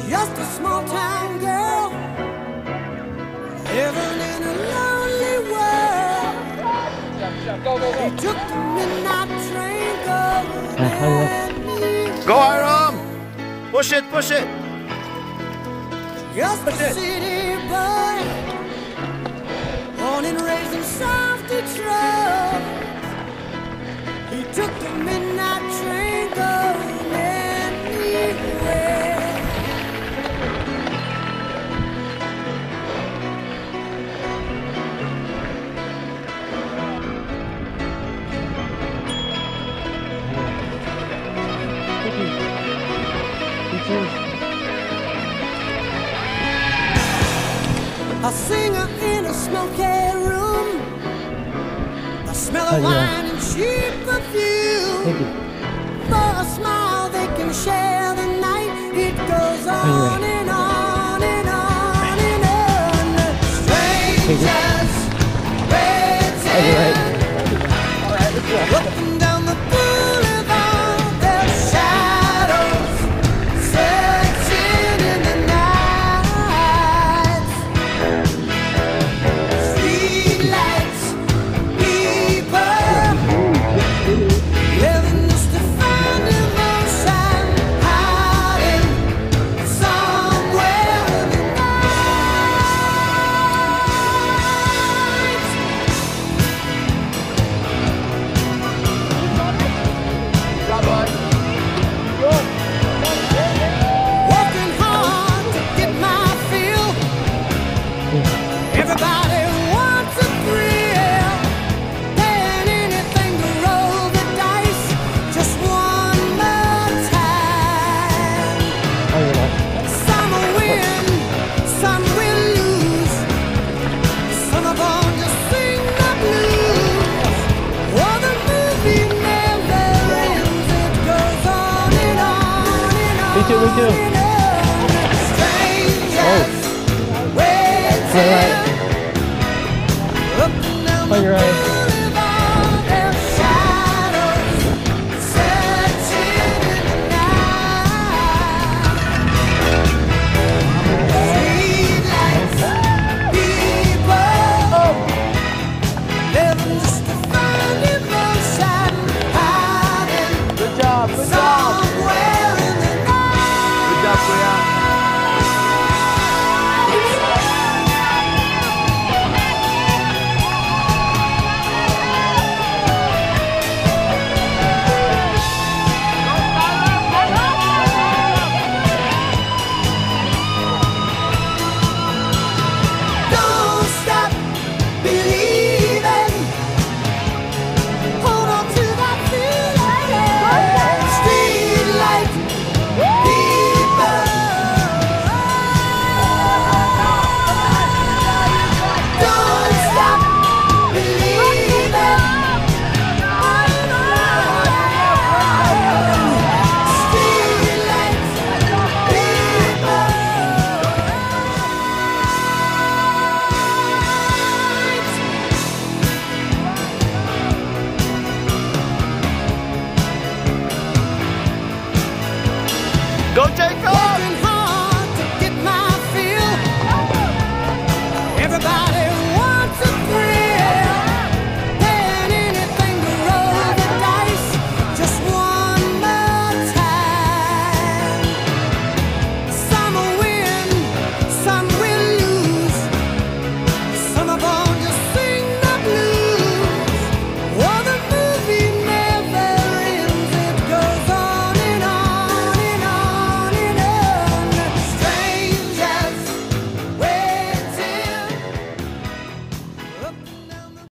just a small town girl living in a lonely world. He took the midnight train going. Go, Hiram! Push it, push it! Just a city boy, born and raised in South Detroit. He took the midnight train going anywhere. A singer in a smoky room, a smell of wine and cheap perfume. For a smile they can share the night. It goes on and on and on and on. Strangers waiting, looking down the boulevard, their shadows searching in the night. Streetlights, people living just to find emotion, hiding somewhere in the working hard to get my fill. Everybody wants a thrill, paying anything to roll the dice just one more time. Some will win, some will lose. Some are born to sing the blues. Oh, the movie never ends. It goes on and on and on. Me too. And on. Strangers waiting, looking down the On your right. boulevard, their shadows searching in the night. Streetlights, people living just to find emotion, hiding Good job, good job! somewhere in the night. Good job, Kuya. Don't stop believing. Hold on to that feeling. Streetlight people. Don't stop believing. Streetlight Go, Jacob! people.